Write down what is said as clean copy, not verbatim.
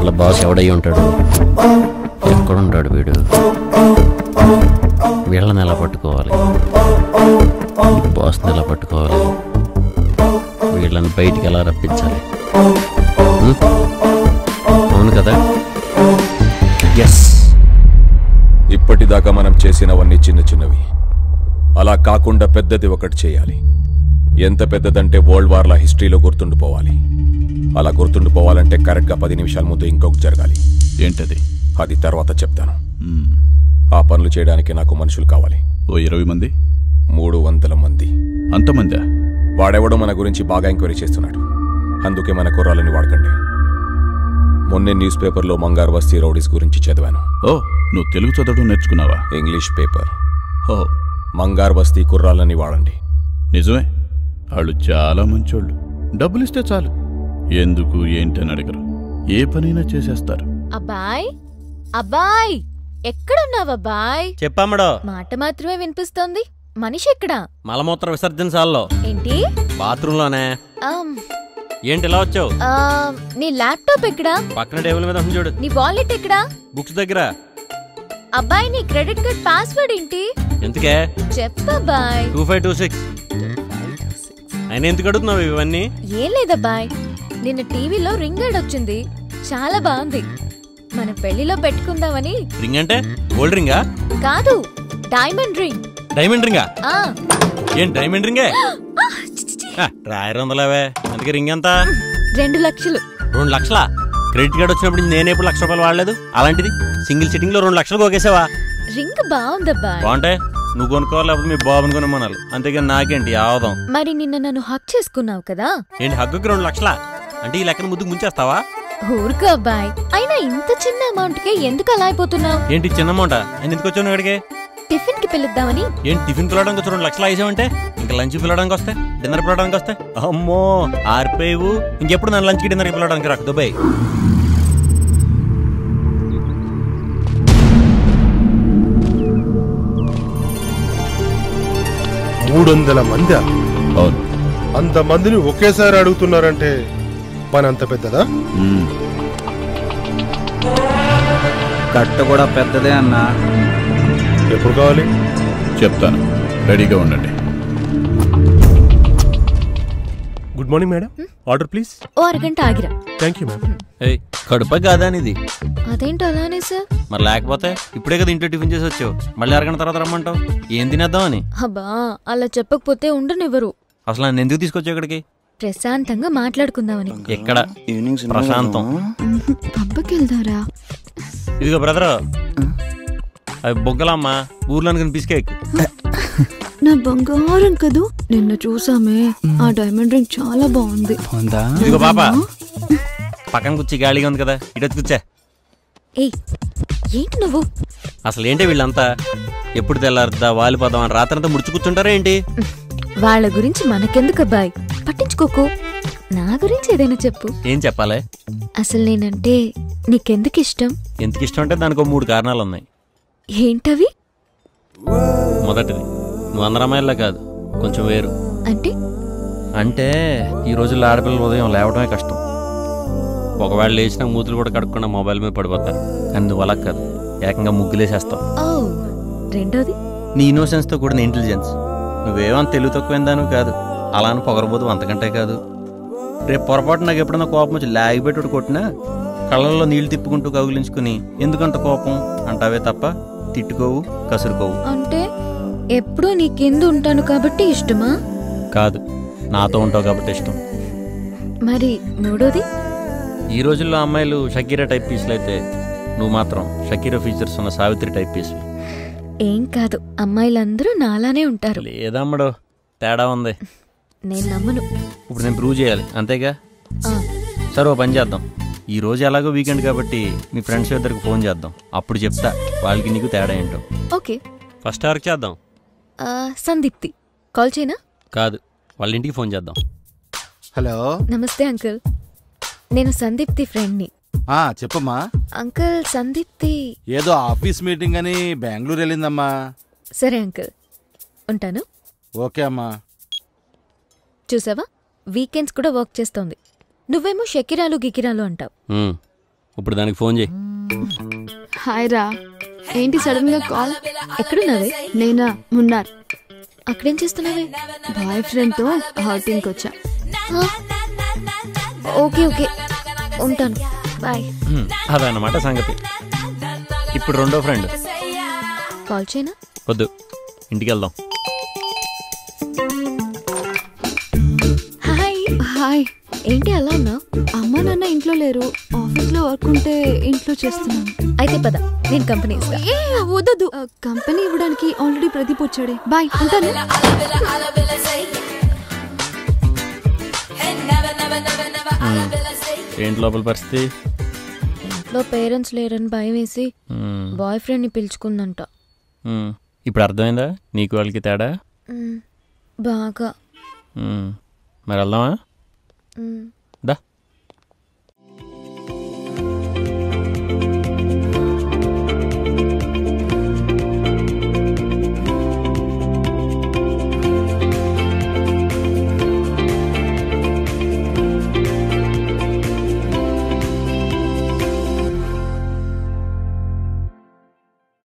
వాళ్ళ బాస్ ఎవడై ఉంటాడు? ఎక్కడుంటాడు వీడు? వీళ్ళని ఎలా పట్టుకోవాలి? బాస్ని ఎలా పట్టుకోవాలి? వీళ్ళని బయటికి ఎలా రప్పించాలి? అవును కదా? ఎస్. ఇప్పటిదాకా మనం చేసినవన్నీ చిన్న చిన్నవి. అలా కాకుండా పెద్దది ఒకటి చేయాలి. ఎంత పెద్దదంటే వరల్డ్ వార్ల హిస్టరీలో గుర్తుండిపోవాలి. అలా గుర్తుండిపోవాలంటే కరెక్ట్గా 10 నిమిషాల ముందు ఇంకొకటి జరగాలి. ఏంటది? అది తర్వాత చెప్తాను. ఆ పనులు చేయడానికి నాకు మనుషులు కావాలి. ఓ 20 మంది? 300 మంది. అంతమందా? వాడెవడో మన గురించి బాగా ఎంక్వైరీ చేస్తున్నాడు. అందుకే మన కుర్రాలని వాడకండి. మొన్నే న్యూస్ పేపర్లో మంగార్ బస్తీ రౌడీస్ గురించి చదివాను. ఓ, నువ్వు తెలుగు చదవడం నేర్చుకున్నావా? English paper. ఓ, మంగార్ బస్తీ కుర్రాలని వాడండి. నిజమే, వాళ్ళు చాలా మంచోళ్ళు. డబ్బులిస్తే చాలు, ఎందుకు ఏంటని అడగరు, ఏ పనైనా చేసేస్తారు. అబ్బాయ్, అబ్బాయ్, ఎక్కడున్నావబ్బాయ్? చెప్పమ్మడో. మాట మాత్రమే వినిపిస్తోంది. మనిషి ఎక్కడా? మలమూత్ర విసర్జనశాలలో. ఏంటి? బాత్రూంలోనే. ఏంటి ఇలా వచ్చావు? నీ ల్యాప్టాప్ ఎక్కడా? పక్కన టేబుల్ మీద ఉంది చూడు. నీ వాలెట్ ఎక్కడా? బుక్స్ దగ్గర. అబ్బాయి, నీ క్రెడిట్ కార్డ్ పాస్వర్డ్ ఏంటి? ఎందుకే? చెప్పబ్బాయ్. 2526. ఆయన ఎందుకు అడుగుతున్నావు ఇవన్నీ? ఏం లేదబ్బాయ్, నిన్న టీవీలో రింగ్ యాడ్ వచ్చింది, చాలా బాగుంది. మన పెళ్లిలో పెట్టుకుందామని. రింగ్ అంటే గోల్డ్ రింగా? కాదు, డైమండ్ రింగ్. డైమండ్ రింగా? ఏం డైమండ్ రింగే? రాయరు వందలవే. అందుకే రింగ్ ఎంత? 2 లక్షలు. 2 లక్షలా? క్రెడిట్ కార్డ్ వచ్చినప్పుడు నేను ఎప్పుడు ₹1,00,000 వాడలేదు. అలాంటిది సింగిల్ సిట్టింగ్ లో 2 లక్షలు కోగేసావా? రింగ్ బాగుందబ్బాయ్. బాగుంటే నువ్వు కొనుక్కోవాలి, లేకపోతే మీ బాబుని కొనుమనాలి. అంతేగాని నాకేంటి ఆవదం. మరి నిన్న నన్ను హక్ చేసుకున్నావు కదా? ఏంటి హగ్గుకి 2 లక్షలా? అంటే ఈ లెక్కన ముద్దుకు ముంచేస్తావా? ఊరుకో అబ్బాయి, అయినా ఇంత చిన్న అమౌంట్ కే ఎందుకు అలా అయిపోతున్నావు? ఏంటి చిన్న అమౌంట్? ఆయన ఎందుకు వచ్చావు ఇక్కడికి? టిఫిన్ కి పిలుద్దామని. ఏంటి టిఫిన్ పిలవడానికి వచ్చి 2 లక్షలు వేసావంటే ఇంకా లంచ్ పిలవడానికి వస్తే, డిన్నర్ పిలవడానికి వస్తే? అమ్మో ఆర్పేవు. ఇంకెప్పుడు నన్ను లంచ్కి డిన్నర్కి పిలవడానికి రాకు దుబాయ్. 300 మంది. అవును. అంతమందిని ఒకేసారి అడుగుతున్నారంటే పని అంత పెద్దదా? కట్ట కూడా పెద్దదే అన్నా. ఎప్పుడు కావాలి? చెప్తాను, రెడీగా ఉండండి. Good morning madam, order please. ఓ అరగంట ఆగిరా. Thank you madam. కడుప కాదా ఇది? అదేంటో అలానే సార్. మరి లేకపోతే ఇప్పుడే కదా ఇంట్లో టిఫిన్ చేసి వచ్చావు, మళ్ళీ అరగంట తర్వాత రమ్మంటావు. ఏం తినేద్దామని? అబ్బా, అలా చెప్పకపోతే ఉండనివ్వరు. అసలు నన్ను ఎందుకు తీసుకొచ్చావు ఇక్కడికి? ప్రశాంతంగా మాట్లాడుకుందామని. ఎక్కడ ప్రశాంతం? పబ్బకి వెళ్దారా? ఇదిగో బ్రదర్, అవి బొగ్గలమ్మా, ఊర్లో పిసికేక్. నా బంగారం కదూ, నిన్న చూసామే, ఆ డైమండ్ రింగ్ చాలా బాగుంది. ఇదిగో పాప, పక్కన కూర్చి గాలిగా ఉంది కదా, ఇటు కూర్చా. ఏయ్, ఏంటి నువ్వు? అసలు ఏంటి వీళ్ళంతా? ఎప్పుడు తెల్లారుద్దా వాలిపోదాం అని రాత్రంతా ముడుచు కూర్చుంటారా ఏంటి? వాళ్ళ గురించి మనకెందుకు అబ్బాయి, పట్టించుకోకు. నా గురించి ఏదైనా చెప్పు. ఏం చెప్పాలి? అసలు నేనంటే నీకెందుకు ఇష్టం? ఎందుకు ఇష్టం అంటే దానికి 3 కారణాలు ఉన్నాయి. ఏంటవి? మొదటిది, నువ్వు అందరు అమ్మాయిలా కాదు, కొంచెం వేరు. అంటే ఈ రోజుల్లో ఆడపిల్లలు ఉదయం లేవడమే కష్టం. ఒకవేళ లేచిన మూతులు కూడా కడుక్కుండా మొబైల్ మీద పడిపోతారు. కానీ నువ్వు అలా కాదు, ఏకంగా ముగ్గులేసేస్తావు. రెండోది, నీ ఇన్నోసెన్స్ తో కూడిన ఇంటెలిజెన్స్. నువ్వేమో తెలివి తక్కువైందాను కాదు, అలా అని పొగరబోదు అంతకంటే కాదు. రేపు పొరపాటు నాకు ఎప్పుడన్నా కోపం వచ్చి లాగిపెట్టుడు కొట్టినా కళ్ళల్లో నీళ్లు తిప్పుకుంటూ కౌగిలించుకుని ఎందుకంత కోపం అంటావే తప్ప తిట్టుకోవు, కసురుకోవు. అంటే ఎప్పుడూ నీ కింద ఉంటాను కాబట్టి ఇష్టమా? కాదు, నాతో ఉంటావు కాబట్టి ఇష్టం. మరి మూడోది? ఈ రోజుల్లో అమ్మాయిలు షకీరా టైప్ పీసులు అయితే నువ్వు మాత్రం షకీరా ఫీచర్స్ ఉన్న సావిత్రి టైప్ పీసు. ఏం కాదు, అమ్మాయిలందరూ నాలానే ఉంటారు. లేదమ్మడో, తేడా ఉంది. నేను నమ్మను. ఇప్పుడు నేను ప్రూవ్ చేయాలి, అంతేగా? సరే, ఓ పని చేద్దాం. ఈ రోజు ఎలాగో వీకెండ్ కాబట్టి మీ ఫ్రెండ్స్ ఇద్దరికి ఫోన్ చేద్దాం, అప్పుడు చెప్తా వాళ్ళకి నీకు తేడా ఏంటో. ఓకే, ఫస్ట్ ఎవరికి చేద్దాం? సందీప్తి. కాల్ చేయనా? కాదు, వాళ్ళ ఇంటికి ఫోన్ చేద్దాం. హలో, నమస్తే అంకుల్, నేను సందీప్తి ఫ్రెండ్ని. చెప్పమ్మా. అంకుల్, సందీప్తి ఏదో ఆఫీస్ మీటింగ్ అని బెంగళూరు వెళ్ళిందమ్మా. సరే అంకుల్, ఉంటాను. ఓకే అమ్మా. చూసావా, వీకెండ్స్ కూడా వర్క్ చేస్తోంది. నువ్వేమో షకిరాలు గికిరాలు అంటావు. ఇప్పుడు దానికి ఫోన్ చేయి. హాయ్ రా, ఏంటి సడన్ గా కాల్? ఎక్కడున్నావే? నేనా, మున్నార్. అక్కడేం చేస్తున్నావే? బాయ్ ఫ్రెండ్ తో ఔటింగ్ వచ్చా. ఓకే ఓకే, ఉంటాను, బాయ్. అదన్నమాట సంగతి. ఇప్పుడు రెండో ఫ్రెండ్. కాల్ చేయనా? వద్దు, ఇంటికి వెళ్దాం. హాయ్. హాయ్. ఏంటి అలా ఉన్నావు? అమ్మ నాన్న ఇంట్లో లేరు, ఆఫీస్ లో వర్క్ ఉంటే ఇంట్లో చేస్తున్నాను. అయితే పద, నేను కంపెనీ ఇస్తా. ఏ వద్దు, కంపెనీ ఇవ్వడానికి ఆల్రెడీ ప్రదీప్ వచ్చాడే. బాయ్, ఉంటాను. ఏంటి లోపల పరిస్థితి? ఇంట్లో పేరెంట్స్ లేరని భయం వేసి బాయ్ ఫ్రెండ్ని పిలుచుకుందంట. ఇప్పుడు అర్థమైందా నీకు వాళ్ళకి తేడా? బాగా. మరి వెళ్దామా?